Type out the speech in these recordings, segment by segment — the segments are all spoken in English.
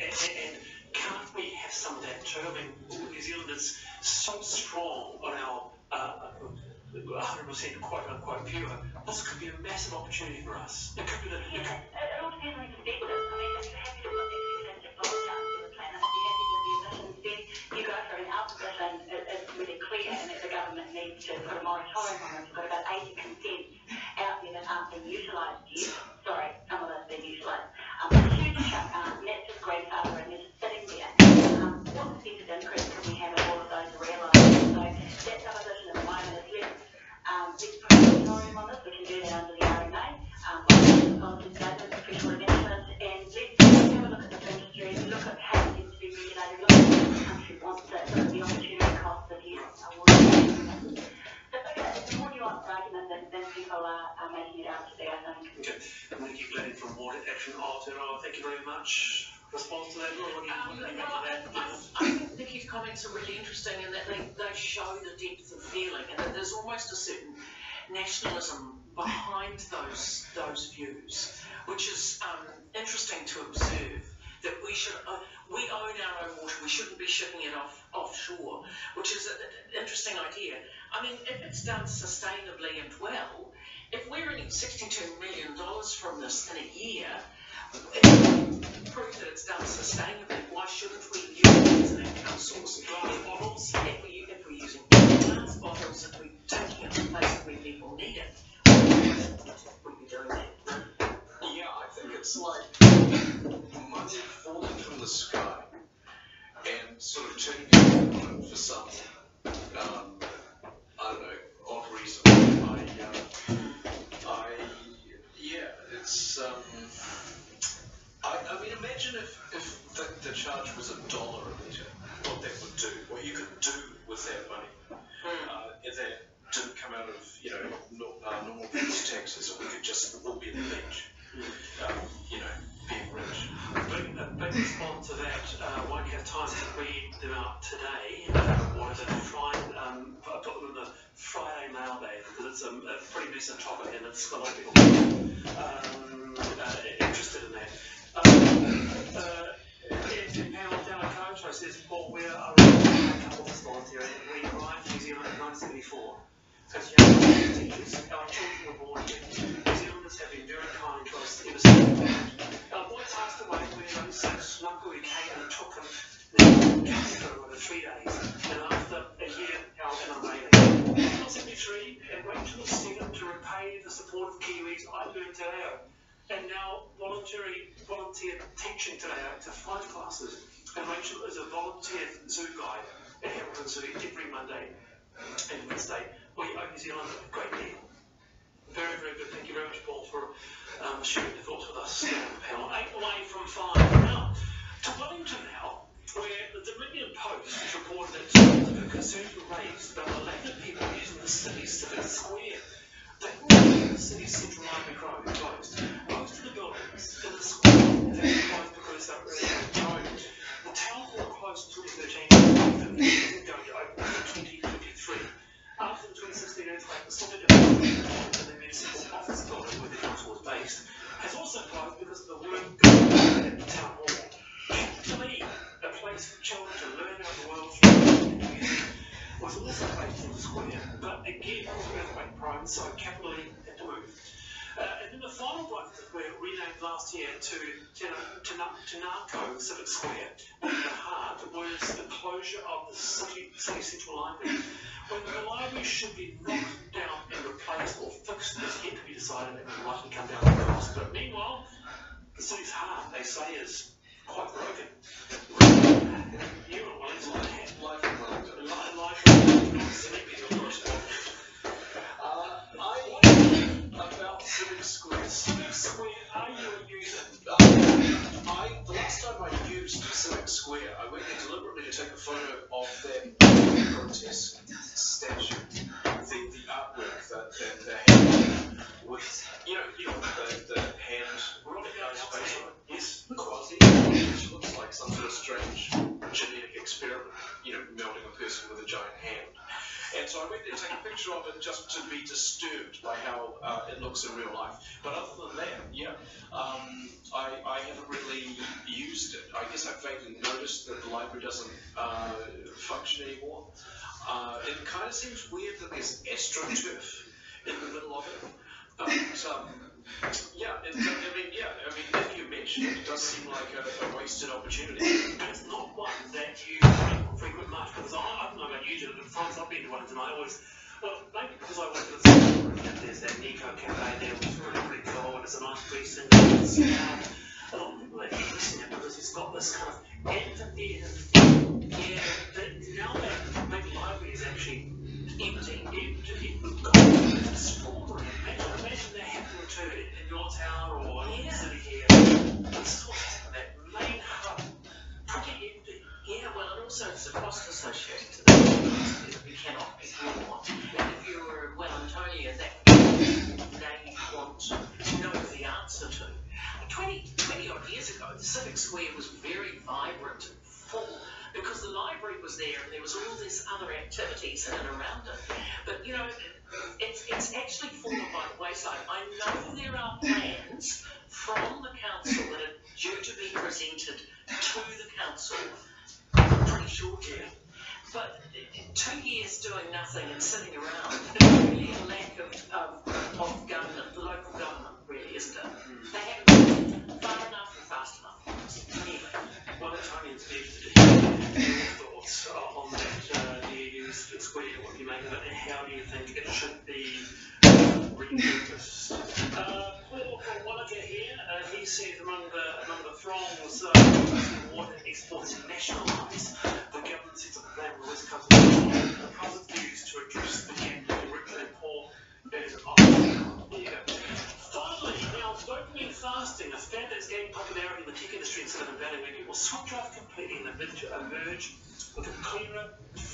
And can't we have some of that too? I mean, New Zealand is so strong on our 100% quote unquote pure. This could be a massive opportunity for us. It could be it all depends on perspective. I mean, if you're happy to put the expensive dollars down to the planet, if you're happy with the emissions, then you go for it. Our position is really clear, and that the government needs to put a moratorium on it. We've got about 80 consents out there that aren't being utilised yet. Sorry, some of those being utilised. A huge chunk aren't. That's just grandfather, and they're just sitting there. What percentage increase can we have if all of those are realised? So that's our position at the moment. Is let's put a moratorium on this. We can do that under the RMA. Policy statement, official amendment, and let's have a look at this industry, look at how it needs to be regulated, look at what the country wants it, look at the opportunity costs of use. It's a more nuanced argument than people are making it out to be, I think. Okay. Nikki Glenn from WOD Action Aotearoa, thank you very much. Response to that, or what do you make of that? I think Nikki's comments are really interesting in that they show the depth of feeling, and that there's almost a certain nationalism behind those views, which is interesting to observe. That we own our own water, we shouldn't be shipping it offshore, which is an interesting idea. I mean, if it's done sustainably and well, if we're earning $62 million from this in a year, it proves that it's done sustainably. Why shouldn't we use it as an income source? Glass bottles, if we're using glass bottles, if we're taking it to places where people need it, we'd be doing that. Yeah, I think it's like money falling from the sky and sort of turning it on for some, I don't know, odd reason. I mean, imagine if the charge was $1 a litre, what that would do, what you could do with that money. If that didn't come out of, normal people's taxes, and we could just all be in the beach, being rich. A big response to that, won't have time to read them out today. Wanted to try and put them in the Friday mailbag because it's a pretty recent topic and it's a lot of people interested in that. Says, Paul, we are a couple of volunteering. We arrived in New Zealand in 1974. So it's young teachers. Our children were born here. New Zealanders have been very kind to us ever since. Our boy passed away when he was 6. Uncle came and took him over 3 days. And after a year out in a mailing, I was 73 and Rachel was 7 to repay the support of Kiwis. I learned Te Reo. And now volunteer teaching Te Reo to 5 classes. And Rachel is a volunteer zoo guide at Hamilton Zoo every Monday and Wednesday. We owe New Zealand a great deal. Very, very good. Thank you very much, Paul, for sharing your thoughts with us on the panel. 8 away from 5. Now, to Wellington now, where the Dominion Post reported that the concerns were raised about the lack of people using the city's civic square. The city's central library closed. Most of the buildings in the square have closed because they're really owned. The town hall closed in 2013 and isn't going to open until 2023. After the 2016 earthquake, the Civic in the municipal office building where the council was based has also closed because of the work going on at the town hall. To me, a place for children to learn about the world through music was also based in the square, but again, it was earthquake prone, so capitally had to move. And then the final block that were renamed last year to Tanako Civic Square, in the heart, was the closure of the city central library. When the library should be knocked down and replaced or fixed is yet to be decided and will likely come down the cost. But meanwhile, the city's heart, they say, is quite broken. You and Wellington had life in Wellington. Life in Wellington. About Civic Square. Civic Square, are you a user? The last time I used Civic Square, I went there deliberately to take a photo of that grotesque statue, the artwork that they had with, the hand face on it. Yes, quasi, which looks like some sort of strange genetic experiment, melting a person with a giant hand. And so I went there to take a picture of it just to be disturbed by how it looks in real life. But other than that, I haven't really used used it. I guess I vaguely noticed that the library doesn't function anymore. It kind of seems weird that there's AstroTurf in the middle of it. But yeah, I mean, if you mention it, it does seem like a wasted opportunity. And it's not one that you frequent much, because I don't know about you, but France, I've been to one, and I always, well, maybe because I went to the cinema, and there's that Nico Cafe there, which is really pretty cool, and it's a nice precinct, and it's, a lot of people are interested in it because it's got this kind of amphitheatre thing. Yeah, but now that maybe library is actually empty, it's extraordinary. Imagine that happening to in your town or in the city here. This is what's happened, that main hub, pretty empty. Yeah, well, and also it's a cost associated to that. We cannot ignore. And if you were Wellingtonian, that they want to know the answer to. 20 odd years ago, the Civic Square was very vibrant and full because the library was there and there was all these other activities in and around it. But you know, it's actually fallen by the wayside. I know there are plans from the council that are due to be presented to the council pretty shortly. But 2 years doing nothing and sitting around, there's really a lack of government, local government, really, isn't it? They haven't been far enough and fast enough. Anyway. Wellingtonians need to hear your thoughts on that. Do you use the square? What do you make of it? And how do you think it should be repurposed? Paul from Wallacea here, he said among the throngs water exports nationalised, the government sets up a plan for the West Coast of positive views to reduce the gap between rich and poor. There you go. Finally, now dopamine fasting, a fad that's gaining popularity in the tech industry in Silicon Valley, where people switch off completely and emerge with a cleaner,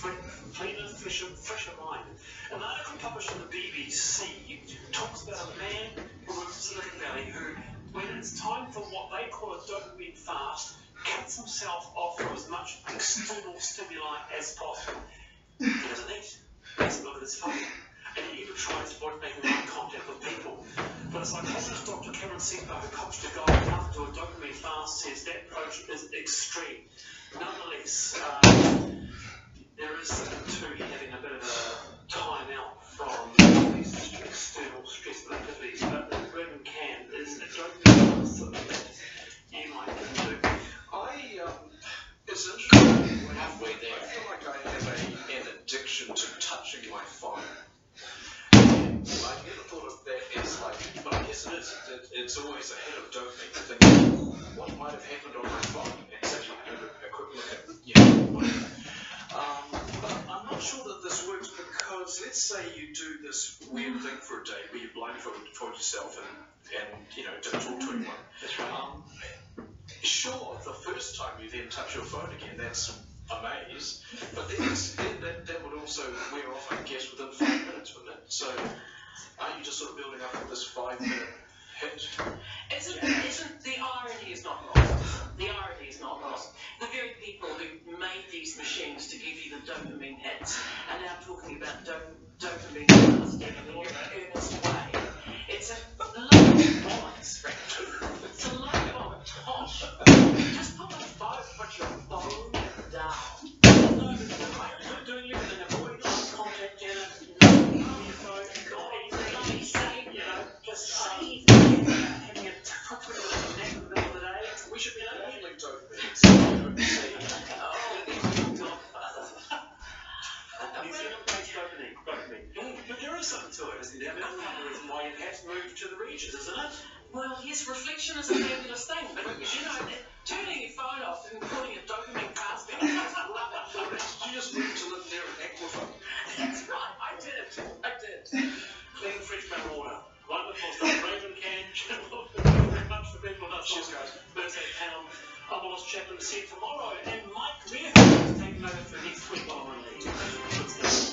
fresher mind. An article published in the BBC talks about a man who works in Silicon Valley who, when it's time for what they call a dopamine fast, cuts himself off from as much external stimuli as possible. He doesn't eat. He doesn't look at his phone. And he even tries to avoid making eye contact with people. But a psychologist, Dr. Cameron Seeper, who coached a guy enough to do a dopamine fast, says that approach is extreme. Nonetheless, there is something to having a bit of a time out from these external stressful activities. But the Urban Can is a dopamine fast something that you might do. It's interesting. Halfway there. I feel like I have an addiction to touching my phone. I never thought of that as like, but I guess it is. It's always ahead of dopamine to think what might have happened on my phone and actually have a quick look at, whatever. But I'm not sure that this works because let's say you do this weird thing for a day where you blindfold yourself and don't talk to anyone. That's right. Sure, the first time you then touch your phone again, that's amazing. But then that would also wear off, I guess, within 5 minutes, wouldn't it? So, aren't you just sort of building up this 5 minute hit? Isn't the irony is not lost? The irony is not lost. The very people who made these machines to give you the dopamine hits are now talking about dopamine fasting in a more earnest way. It's a load of bollocks, frankly. It's a load of tosh. Just put your phone down. No, you're doing everything. Avoid eye contact, Janet. No, your phone. Not anything. Just having a quick look at the neck in the middle of the day. We should be labeling dopamine. New Zealand-based dopamine. But there is something to it, isn't there? That's another reason why you have to move to the regions, isn't it? Well, yes, reflection is a fabulous thing, but turning your phone off and putting a dopamine fast in, You just need to live near an aquifer. That's right, I did. Clean, fresh mineral water. Wonderful stuff. Raven Can. Thank you very much for being with us. Cheers, guys. Thursday panel. I'm Wallace Chaplin. See you tomorrow. And Mike Reardon is taking over for next week while I'm on leave. Good stuff.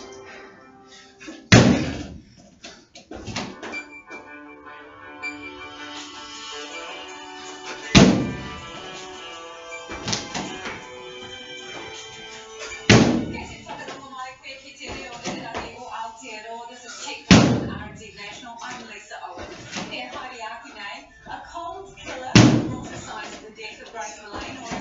I'm Lisa Owen. Their Hideaki name, a cold killer, also signs of the death of Grace Malane.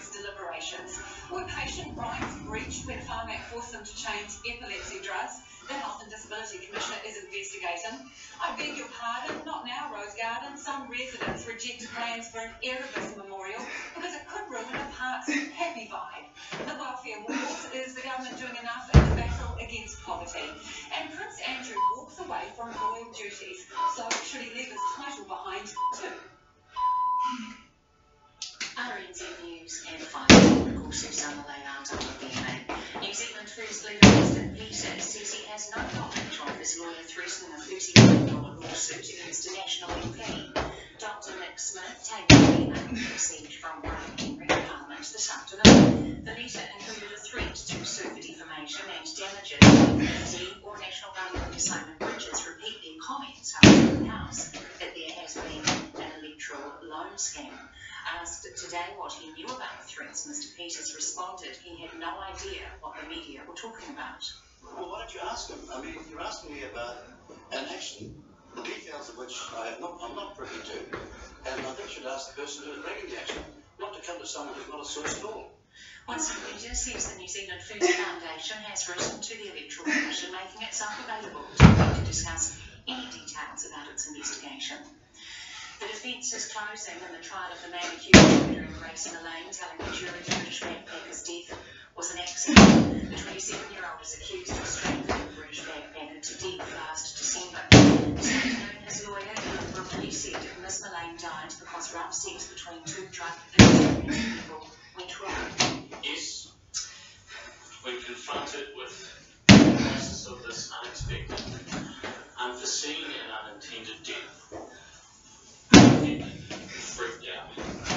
jury's deliberations. Were patient rights breached when Pharmac forced them to change epilepsy drugs? The Health and Disability Commissioner is investigating. I beg your pardon, not now, Rose Garden. Some residents rejected plans for an Erebus memorial because it could ruin a park's happy vibe. The welfare wars, is the government doing enough in the battle against poverty? And Prince Andrew walks away from royal duties, so should he leave his title behind too? RNZ News and final Susanna layout of the DNA. New Zealand First Leader Winston Peters says he has no knowledge of his lawyer threatening a $30 million lawsuit against a national MP. Dr. Nick Smith tabled the email received from Brian Henry in Parliament this afternoon. The letter included a threat to sue for defamation and damages if he or National Guard leader Simon Bridges repeat their comments after the House that there has been an electoral loan scam. Asked today what he knew about the threats, Mr. Peters responded he had no idea what the media were talking about. Well, why don't you ask him? I mean, you're asking me about an action, the details of which I'm not privy to, and I think you should ask the person who is bringing the action, not to come to someone who's not a source at all. Winston Peters says the New Zealand First Foundation has written to the Electoral Commission making itself available to discuss any details about its investigation. The defence is closing in the trial of the man accused of murdering Grace in a lane, telling the jury the British backpacker's death was an accident. The 27-year-old is accused of strangling the British backpacker to death last December. This afternoon, his lawyer, Ian Brookley, said Miss Mullane died because rough sex between two drug-addicted people went wrong. Yes, when confronted with the crisis of this unexpected, unforeseen and unintended death, he freaked out.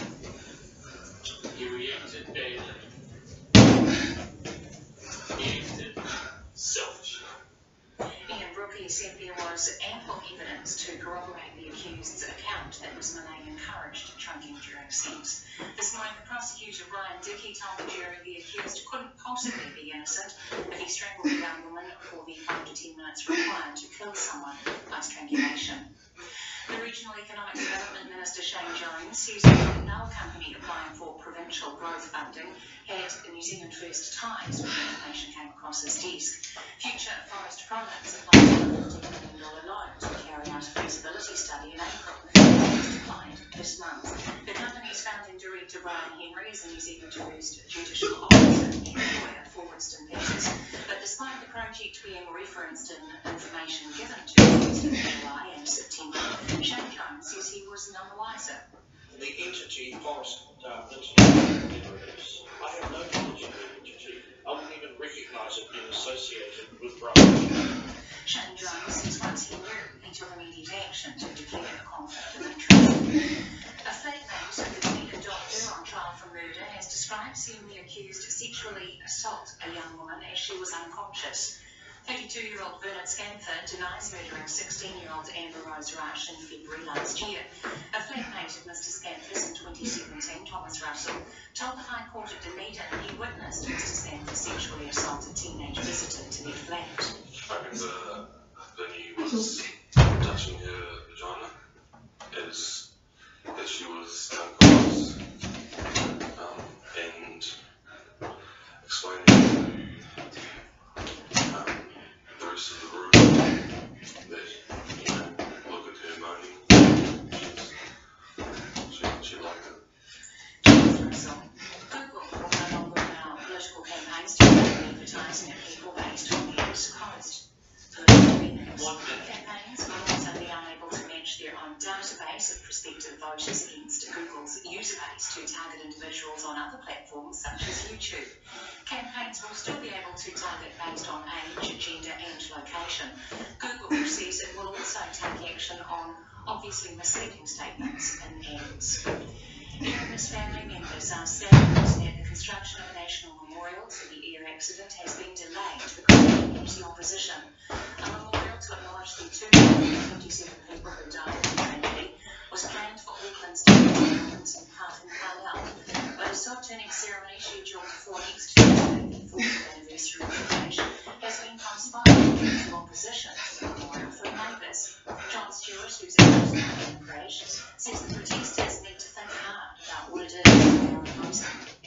He reacted badly. He acted selfishly. Ian Brookley said there was ample evidence to corroborate the accused's account that Ms. Mullane encouraged choking during sex. This morning, the prosecutor, Brian Dickey, told the jury the accused couldn't possibly be innocent if he strangled a young woman for the 5 to 10 minutes required to kill someone by strangulation. The Regional Economic Development Minister Shane Jones says no company applying for provincial growth funding had New Zealand First ties when the information came across his desk. Future Forest Products applied for a $50 million loan to carry out a feasibility study in April. It was declined this month. The company's founding director Brian Henry is a New Zealand First judicial officer and lawyer for Winston Peters. But despite the project being referenced in information given to First in July and September, Shane Jones says he was none the wiser. The entity, Forest Institute, I have no knowledge of the entity. I wouldn't even recognise it being associated with Brian. Shane Jones says once he knew, he took immediate action to declare a conflict of interest. A flatmate of the defendant doctor on trial for murder has described seeing the accused sexually assault a young woman as she was unconscious. 32-year-old Bernard Scamford denies murdering 16-year-old Amber Rose Rush in February last year. A flatmate of Mr. Scamford's in 2017, Thomas Russell, told the High Court at Dunedin he witnessed Mr. Scamford sexually assault a teenage visitor to their flat. I remember when he was touching her vagina as she was unconscious, and explaining to the rest of the room that, look at her moaning, she liked it. Google will no longer allow political campaigns to be advertising at people based on the East Coast. Campaigns will also be unable to match their own database of prospective voters against Google's user base to target individuals on other platforms such as YouTube. Campaigns will still be able to target based on age, gender and location. Google says it will also take action on obviously misleading statements in ads. Erebus family members are saddened that the construction of a national memorial to the air accident has been delayed because of community opposition. A memorial to acknowledge the 257 people who died in the tragedy was planned for Auckland's Department in Park and Carlisle, but a soft-turning ceremony scheduled for next Thursday, the 40th anniversary of the crash, has been postponed due to opposition to the memorial from neighbours. John Stewart, who's a person in the crash, says the protesters need to think hard about what it is they are opposing.